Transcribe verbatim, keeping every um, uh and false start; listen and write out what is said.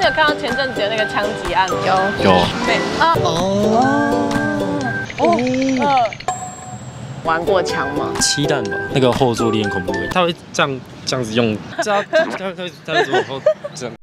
你有看到前阵子有那个枪击案吗？ 有有对啊哦哦呃，玩过枪吗？ 漆弹吧，那个后坐力很恐怖，他会这样这样子用，这样他他他他怎么后这样？